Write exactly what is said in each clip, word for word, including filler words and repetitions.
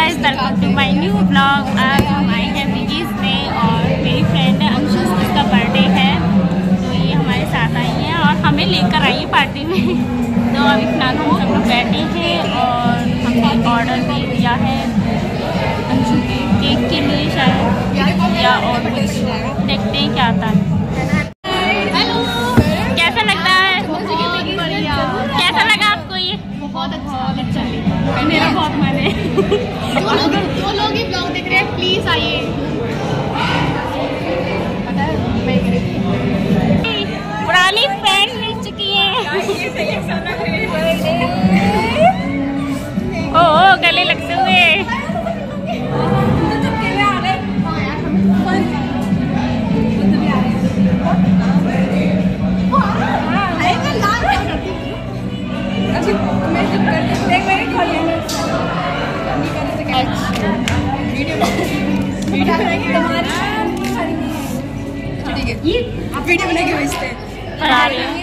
Guys, welcome to my new blog. आज हम आए हैं बिगीज में और मेरी फ्रेंड है अंशु, उसका बर्थडे है तो ये हमारे साथ आई हैं और हमें लेकर आई है पार्टी में। तो अभी फिलहाल हम सब लोग बैठे हैं और हमने ऑर्डर भी दिया है अंशु के केक के लिए शायद, या और कुछ देखते हैं क्या आता है। कैसा लगता है? कैसा लगा आपको ये? बहुत अच्छा है, मेरा बहुत मन है। जो लोग जो लोग ये ब्लॉग देख रहे हैं प्लीज आइए। पता है मैं पुरानी फ्रेंड मिल चुकी है। ओ गले लगते हुए ये आप वीडियो बना के भेजते हैं। बना रही हूँ।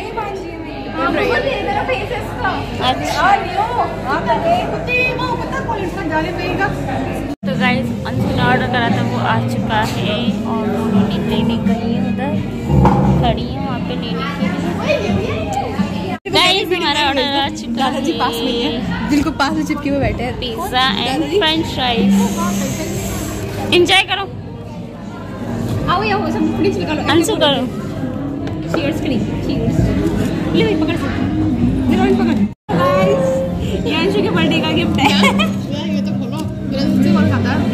तो गाइस, अंशु ने ऑर्डर करा था वो आ चुका है और उन्होंने लेने गई है, उधर खड़ी है वहाँ पे लेने के लिए। गाइस, हमारा ऑर्डर आ चुका है। दादाजी पास में है, दिल को पास में चिपके हुए बैठे हैं। Pizza and French fries. Enjoy करो। आओ ये हो सब प्लीज निकालो। अंशु करो। चीयर्स करी, चीयर्स। ले भाई पकड़ से, ले भाई पकड़। गाइस, ये अंशु के बर्थडे का गिफ्ट है। ये तो खोलो, मेरा सबसे कौन खाता है?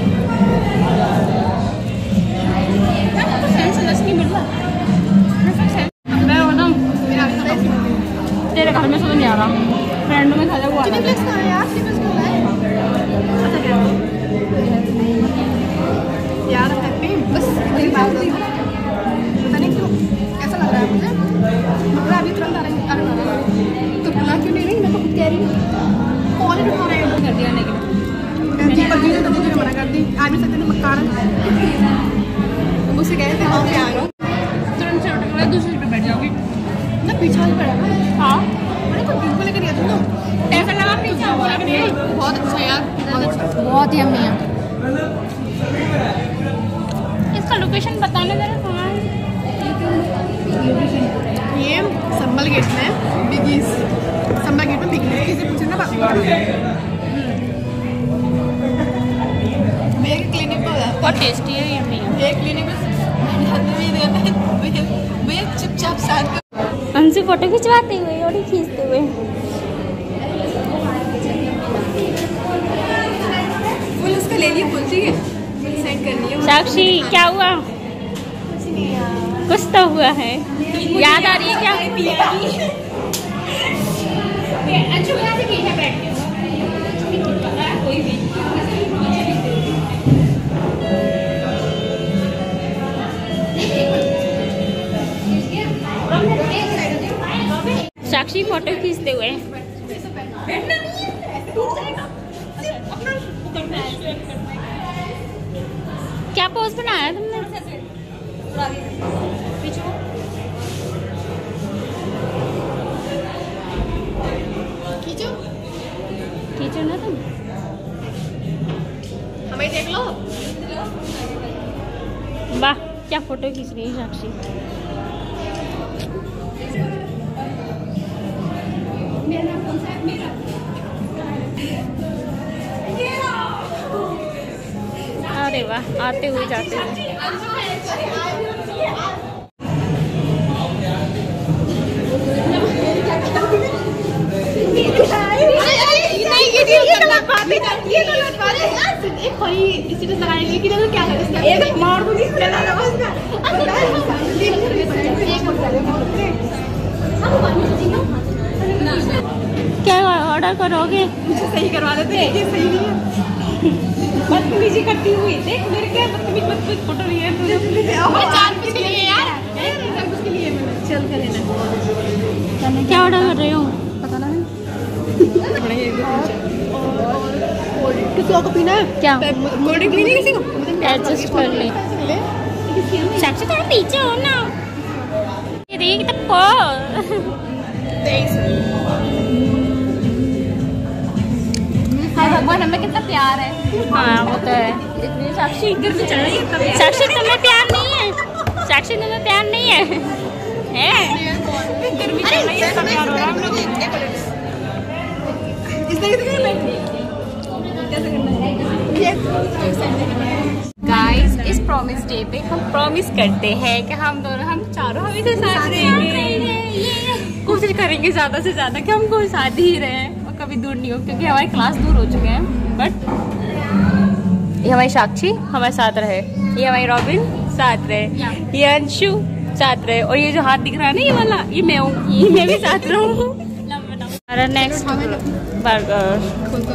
सेंस लस नहीं मिल रहा। मैं बोलता हूं मेरा तेरे घर में समझ नहीं आ रहा। फ्रेंड में खाया हुआ। चिली फ्लेक्स कहां है यार? चिली फ्लेक्स कहां है? अच्छा क्या यार हैप्पी बस मेरी बात नहीं। पता नहीं क्यों कैसा लग रहा है मुझे। मैं अभी तुरंत आ रही आ रहा तो बुला क्यों नहीं रही? मैं तो खुद कह रही हूँ कॉल ही उठा रहे हैं कर दिया नहीं कि जी पर जी तो मुझे मना कर दी। आ नहीं सकते ना मकान मुझसे कह रहे थे हाँ मैं आ रहा हूँ। तुरंत से उठ के दूसरे पे बैठ जाओगी ना, पीछे वाली पड़ा। हाँ मैंने कुछ ड्रिंक को लेकर दिया था तो ऐसा लगा पीछे बोला कि नहीं। बहुत अच्छा यार, बहुत अच्छा, बहुत ही अम्मी है। इसका लोकेशन बताने जरा कहाँ है? ये संबल गेट में बिगीज, संबल गेट में बिगीज किसी पूछे ना बात। मेरे क्लिनिक को बहुत टेस्टी है ये मियाँ। ये क्लिनिक में भैया चुपचाप साथ अंशु फोटो खिंचवाते हुए और खींचते हुए। फुल उसका ले लिया, फुल चाहिए सेंड करनी है। साक्षी क्या हुआ? कुछ तो हुआ है, याद आ रही है क्या? अंशु यहाँ से है बैठ के कोई भी साक्षी फोटो खींचते हुए। क्या पोज बनाया तुमने? खींचो खींचो ना तुम। हमें देख लो। वाह क्या फोटो खींच रही है साक्षी। मेरा नाम कौन सा है? मेरा अरे वाह, आते हुए जाते हुए। क्या ऑर्डर करोगे? मुझे सही करवा देते हैं, ये सही नहीं है। बदतमीजी करती हुई देख मेरे क्या बदतमीज बदतमीज फोटो लिए तूने। चार कुछ के लिए यार, चार कुछ के लिए मैंने चल कर लेना। क्या ऑर्डर कर रहे हो? पता ना है। किसी और को पीना है क्या? कोल्ड ड्रिंक पीनी किसी को? एडजस्ट कर ले। साक्षी थोड़ा पीछे हो ना। ये देख तो पो। भगवान हमें कितना प्यार है। हाँ वो तो है। इतनी साक्षी गर्मी चल रही है। साक्षी तुम्हें प्यार नहीं है? साक्षी तुम्हें प्यार नहीं है? है? गर्मी चल रही है, सब प्यार हो रहा है हम लोग। गाइस इस प्रॉमिस डे पे हम प्रॉमिस करते हैं कि हम दोनों हम चारों हमेशा साथ रहेंगे। कोशिश करेंगे ज्यादा से ज्यादा कि हम कोई साथ ही रहे और कभी दूर नहीं हो, क्योंकि हमारी क्लास दूर हो चुके हैं। बट ये हमारी साक्षी हमारे साथ रहे, ये हमारी रॉबिन साथ रहे, ये अंशु साथ रहे, और ये जो हाथ दिख रहा है ना ये वाला, ये मैं हूँ, ये मैं भी साथ रहूँ। हमारा नेक्स्ट बर्गर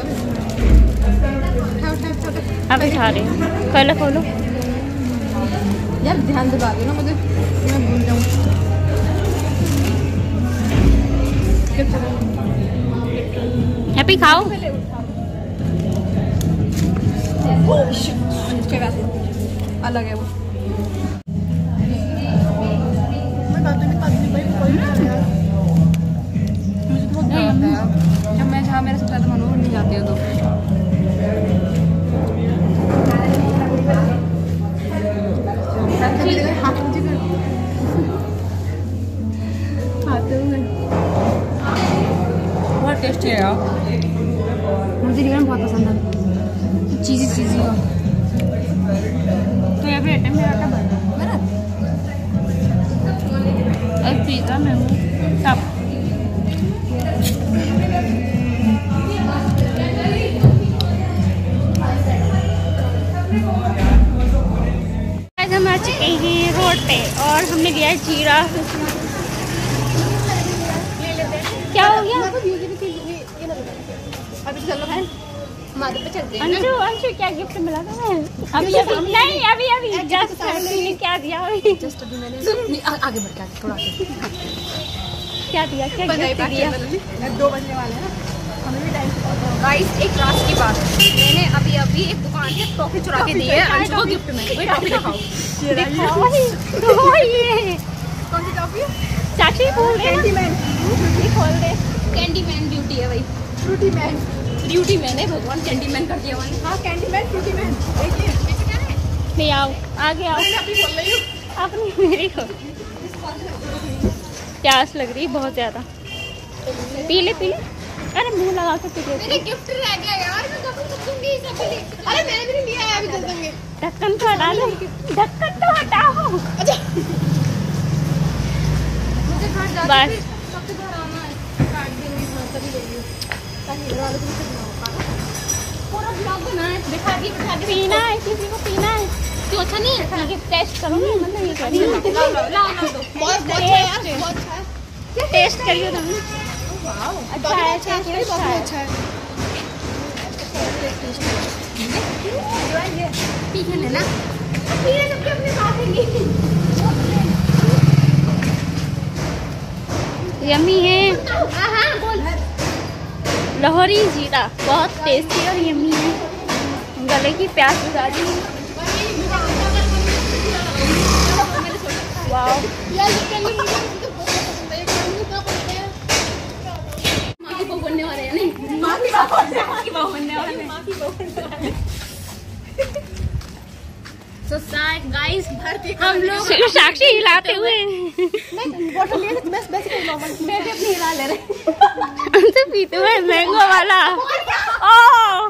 अब खा रहे हैं। खोलो खोलो यार, ध्यान दिला दो ना मुझे, मैं भूल जाऊँ। हैप्पी खाओ। अलग है वो। जब मैं जहाँ मेरे सबसे ज्यादा मनोहर नहीं जाती हूँ तो बहुत टेस्टी है यार, मुझे रिगन बहुत पसंद है, चीज़ी चीज़ी का। तो ये भी आइटम मेरा क्या बना मेरा एक पिज़्ज़ा में हूँ सब। आज हम आ चुके हैं रोड पे और हमने लिया है जीरा। क्या हो गया? अभी चलो है माधव पे चलते हैं। अंशु अंशु क्या गिफ्ट मिला था? अभी अभी नहीं, अभी अभी जस्ट तूने क्या दिया? अभी जस्ट अभी मैंने आगे बढ़ के आगे थोड़ा आगे क्या दिया? क्या गिफ्ट दिया? दो बजने वाले हैं ना, हमें भी टाइम से पहुंचना है। गाइस एक रात की बात, मैंने अभी अभी एक दुकान से टॉफी चुरा के दी है अंशु को गिफ्ट में। वही टॉफी दिखाओ। दिखाओ ये कौन सी टॉफी? साक्षी खोल दे, कैंडी मैन। ये खोल दे। कैंडी मैन ब्यूटी है भाई, फ्रूटी मैन ब्यूटी मैन है, भगवान कैंडी मैन कर दिया मैंने। हाँ कैंडी मैन फ्रूटी मैन। देखिए कैसे क्या है। नहीं आओ आगे आओ, मैं अभी बोल रही हूँ अपनी मेरी को प्यास लग रही बहुत ज्यादा। पी ले पी ले, अरे मुंह लगा के पी ले। मेरे गिफ्ट रह गया यार, मैं कब तक दूंगी सब ले। अरे मैंने भी नहीं लिया है, अभी दे देंगे। ढक्कन तो हटा लो, ढक्कन तो हटाओ। अच्छा मुझे घर जाके बस सबसे घर आना है, काट देंगे तभी देंगे ताकि घर वालों को भी खाना पूरा ब्लॉग बनाए दिखा दी दिखा दी। पीना है, किसी को पीना है क्यों? अच्छा नहीं है, ये टेस्ट करूँगी, मतलब ये करी लाओ लाओ लाओ दो। बहुत बहुत अच्छा है यार, बहुत अच्छा है। टेस्ट करिए तुम। वाओ अच्छा है, टेस्ट अच्छा है। अच्छा है। ठीक है ना, ठीक है सबके अपने साथ हैं। यम्मी है, हाँ हाँ बोल। लाहौरी जीरा बहुत टेस्टी और यम्मी है, गले की प्यास बुझा दी। वाओ यार ये कैंडी मुझे तो बहुत पसंद है। ये कैंडी क्या बोलते हैं? माँ की बहू बनने वाले हैं। नहीं माँ की बहू, माँ की बहू बनने वाले हैं। माँ की बहू बनने वाले हैं। So guys, हम लोग साक्षी हिलाते हुए बॉटल लिए बस बस नॉर्मल बेबी अपनी हिला ले रहे। हमसे पीते हुए मैंगो वाला। ओह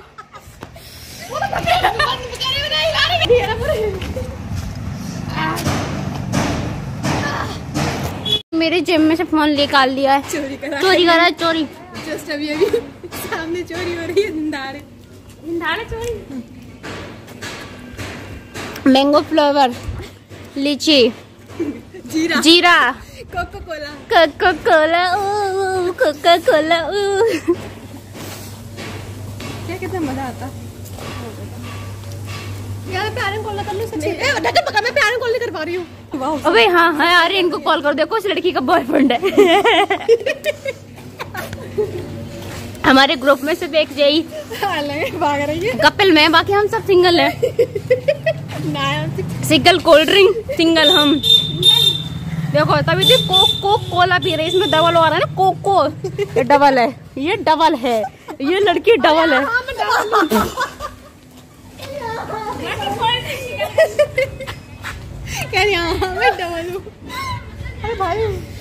मेरे जेब में से फोन निकाल लिया है, चोरी करा चोरी करा है, चोरी जस्ट अभी अभी सामने चोरी हो रही है। निंदारे निंदारे चोरी। मैंगो फ्लेवर, लीची, जीरा जीरा, कोको कोला कोको कोला, ओ कोको कोला। क्या कितना मजा आता यार। प्यारे कॉल कर लो सच्ची। ए ढक्कन पका, मैं प्यारे कॉल नहीं कर पा रही हूँ। वाह अबे हाँ हाँ यार, इनको कॉल कर, देखो इस लड़की का बॉयफ्रेंड है। हमारे ग्रुप में सिर्फ एक जई भाग रही है कपिल में, बाकी हम सब सिंगल हैं। सिंगल कोल्ड ड्रिंक, सिंगल हम। देखो तभी तो कोक कोक कोला पी रही, इसमें डबल हो रहा है ना, कोको। ये डबल है, ये डबल है। ये लड़की डबल है। क्या यहाँ मैं डबल हूँ। अरे भाई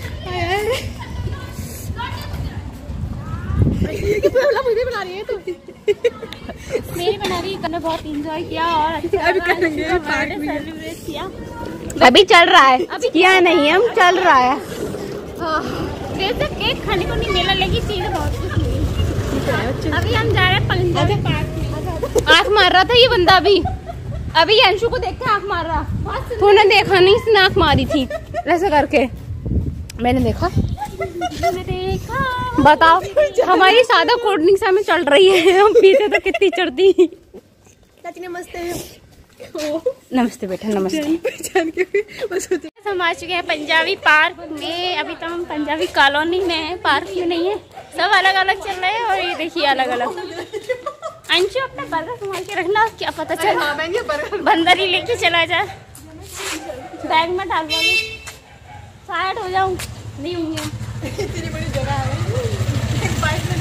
ये क्या मुझे बना रही है तू? मेरी बना रही है। बहुत इंजॉय किया और अच्छा सेलिब्रेट किया। अभी चल रहा है, अभी किया नहीं हम चल रहा है। वैसे केक खाने को नहीं मिला लेकिन चीजें बहुत कुछ मिली। अभी हम जा रहे हैं पंजाबी पार्क में। आँख मार रहा था ये बंदा अभी अभी अंशु को देख के आँख मार रहा। तूने देखा नहीं, इसने आँख मारी थी ऐसे करके। मैंने देखा मैंने देखा। बताओ हमारी सादा कोल्ड ड्रिंक्स हमें चल रही है, हम पीते तो कितनी चढ़ती। चाची नमस्ते। नमस्ते बेटा नमस्ते। हम आ चुके हैं पंजाबी पार्क में। अभी तो हम पंजाबी कॉलोनी में हैं, पार्क में नहीं है। सब अलग अलग चल रहे हैं और ये देखिए अलग अलग। अंशु अपना बर्गर संभाल के रखना, क्या पता चल बंदर ही लेके चला जाए। बैग में डाल दो, शायद हो जाऊँ नहीं होंगे। इतनी बड़ी जगह है एक बाइक में।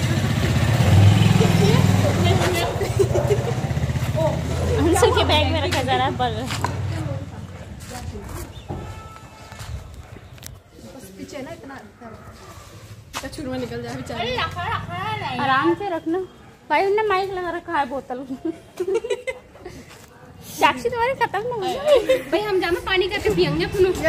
अंशु के बैग में रखा जा रहा है बर्गर। पीछे ना इतना कचूर में निकल जाए बेचारे। आराम से रखना भाई। उन्होंने माइक लगा रखा है बोतल। साक्षी तुम्हारी खत्म ना हुई भाई, हम जाना पानी करके पियेंगे।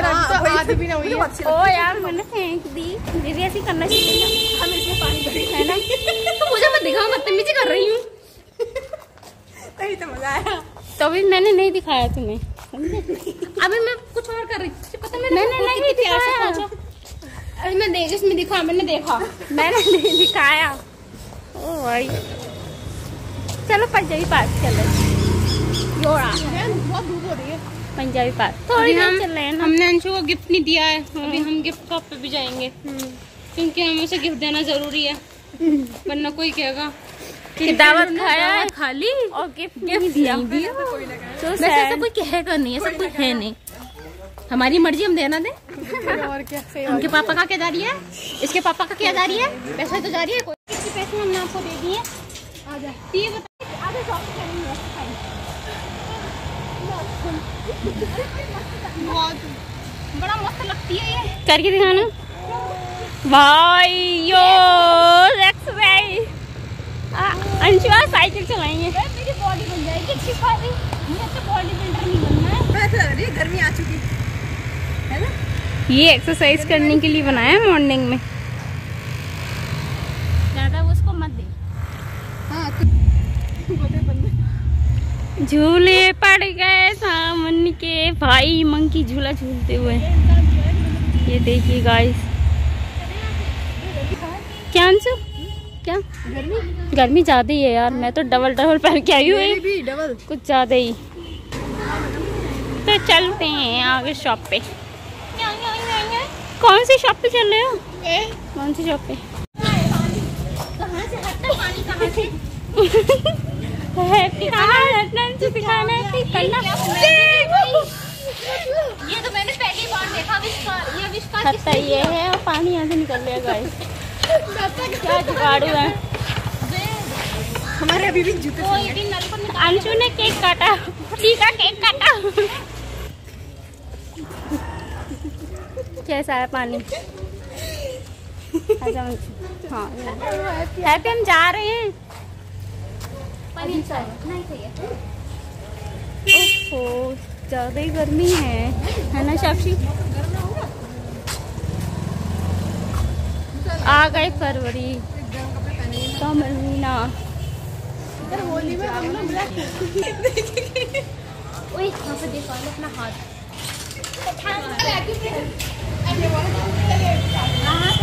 ओ यार मैंने फेंक दी। दीदी ऐसी करना चाहिए हम इसमें पानी भरे है ना। तो मुझे मत दिखाओ, बदतमीजी कर रही हूँ। तभी तो मजा आया। तो भी मैंने नहीं दिखाया तुम्हें। अभी मैं कुछ और कर रही थी, पता मैंने मैंने नहीं दिखाया। अरे मैं देख इसमें दिखा मैंने देखा मैंने नहीं दिखाया। ओ भाई चलो पंजाबी पार्क चले। योड़ा बहुत धूप हो रही है। पंजाबी पार्क थोड़ी हम चल रहे हैं ना। हमने अंशु को गिफ्ट नहीं दिया है, अभी हम गिफ्ट शॉप पे भी जाएंगे क्योंकि हमें उसे गिफ्ट देना जरूरी है, वरना कोई कहेगा कि दावत खाया है खाली और गिफ्ट गिफ्ट दिया। तो वैसे ऐसा कोई कहेगा नहीं, ऐसा कोई है नहीं। हमारी मर्जी, हम देना दे। और क्या सही। उनके पापा का क्या जा रही है, इसके पापा का क्या जा रही है, पैसा तो जा रही है। कोई कितने पैसे हमने आपको दे दिए। आजा ये बताइए आगे शॉप करेंगे। बहुत बड़ा मस्त लगती है ये। करके दिखाना भाई। यो एक्सरसाइज। अंशु आज साइकिल चलाएंगे। मेरी बॉडी बन जाएगी अच्छी खासी। मुझे तो बॉडी बिल्डर नहीं बनना है। ऐसा लग रही है गर्मी आ चुकी है ना। ये एक्सरसाइज करने के लिए बनाया है मॉर्निंग में। ज्यादा उसको मत दे। हाँ झूले पड़ गए सामने के भाई। मंकी झूला झूलते हुए ये देखिए गाइस। क्या अंशु क्या गर्मी गर्मी ज्यादा ही है यार। मैं तो डबल डबल पहन के आई हुई भी डबल। कुछ ज्यादा ही। तो चलते हैं आगे शॉप पे। कौन सी शॉप पे चल रहे हो? कौन सी शॉप पे? कहाँ से हटता पानी, कहाँ से? हैप्पी खाना दिखाना है करना। ये तो मैंने पहली बार देखा। विस्कार ये विस्कार खत्ता ये है और पानी यहाँ से निकल रहा है गाइस। क्या जुगाड़ू है। हमारे अभी भी जूते कोई भी नल पर निकाल। अंशु ने केक काटा। ठीक है केक काटा। कैसा है पानी? अच्छा अंशु हाँ हैप्पी हम जा रहे हैं। पानी नहीं चाहिए। ओहो ज्यादा ही गर्मी है है ना साक्षी? आ गए फरवरी का महीना। होली में हम लोग ओए यहाँ पे देखो अपना हाथ। हाँ